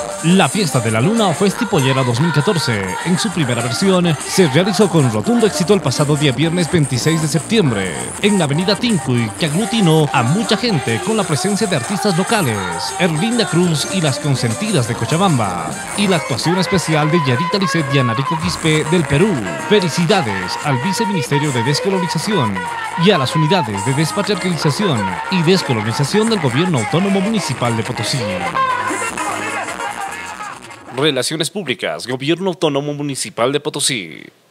La Fiesta de la Luna o Festipollera 2014, en su primera versión, se realizó con rotundo éxito el pasado día viernes 26 de septiembre, en la avenida Tincuy, que aglutinó a mucha gente con la presencia de artistas locales, Erlinda Cruz y las Consentidas de Cochabamba, y la actuación especial de Yarita Lisset y Anarico Quispe del Perú. Felicidades al Viceministerio de Descolonización y a las unidades de despatriarcalización y descolonización del Gobierno Autónomo Municipal de Potosí. Relaciones Públicas, Gobierno Autónomo Municipal de Potosí.